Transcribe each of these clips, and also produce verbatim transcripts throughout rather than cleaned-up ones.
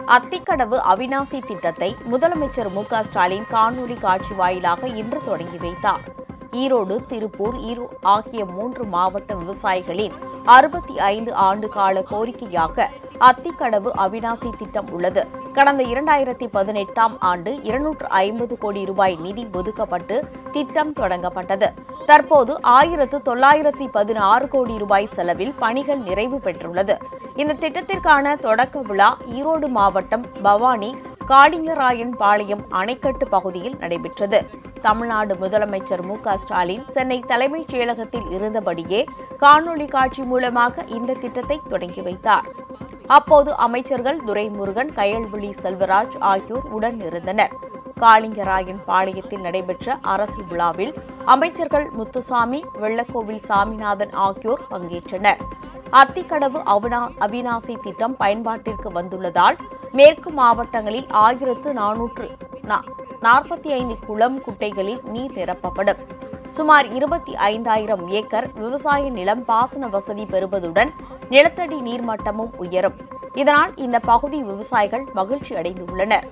அத்திக்கடவு அவிநாசி திட்டத்தை முதலமைச்சர் மு க ஸ்டாலின் காணொலி காட்சி வாயிலாக இன்று தொடங்கி வைத்தார். ஈரோடு, திருப்பூர், ஈரோடு ஆகிய மூன்று மாவட்ட விவசாயிகளின் அறுபத்தி ஐந்து ஆண்டு கால கோரிக்கையாக அத்திக்கடவு அவிநாசி திட்டம் உள்ளது. கடந்த இரண்டாயிரத்தி பதினெட்டாம் ஆண்டு இருநூற்று ஐம்பது கோடி ரூபாய் நிதி ஒதுக்கப்பட்டு திட்டம் தொடங்கப்பட்டது. தற்போது ஆயிரத்து தொள்ளாயிரத்தி பதினாறு கோடி ரூபாய் செலவில் பணிகள் நிறைவு பெற்றுள்ளது. இந்த திட்டத்திற்கான தொடக்க விழா ஈரோடு மாவட்டம் பவானி காளிங்கராயன் பாளையம் அணைக்கட்டு பகுதியில் நடைபெற்றது. தமிழ்நாடு முதலமைச்சர் மு க ஸ்டாலின் சென்னை தலைமைச் செயலகத்தில் இருந்தபடியே காணொலி காட்சி மூலமாக இந்த திட்டத்தை தொடங்கி வைத்தார். அப்போது அமைச்சர்கள் துரைமுருகன், கயல்விழி செல்வராஜ் ஆகியோர் உடன் இருந்தனர். காளிங்கராயன் பாளையத்தில் நடைபெற்ற அரசு விழாவில் அமைச்சர்கள் முத்துசாமி, வெள்ளக்கோவில் சாமிநாதன் ஆகியோர் பங்கேற்றனர். அத்திக்கடவு அவிநாசி திட்டம் பயன்பாட்டிற்கு வந்துள்ளதால் மேற்கு மாவட்டங்களில் ஆயிரத்து நானூற்று நாற்பத்தி ஐந்து குளம், குட்டைகளில் நீர் நிரப்பப்படும். சுமார் இருபத்தி ஐந்தாயிரம் ஏக்கர் விவசாய நிலம் பாசன வசதி பெறுவதுடன் நிலத்தடி நீர்மட்டமும் உயரும். இதனால் இந்த பகுதி விவசாயிகள் மகிழ்ச்சி அடைந்துள்ளனர்.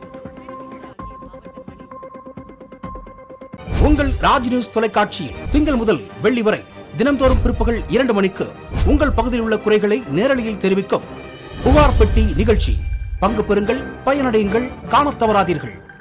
உங்கள் ராஜ் நியூஸ் தொலைக்காட்சியில் திங்கள் முதல் வெள்ளி வரை தினந்தோறும் பிற்பகல் இரண்டு மணிக்கு உங்கள் பகுதியில் உள்ள குறைகளை நேரலையில் தெரிவிக்கும் புகார் பெட்டி நிகழ்ச்சி. பங்கு பெறுங்கள், பயனடையுங்கள், காணத் தவறாதீர்கள்.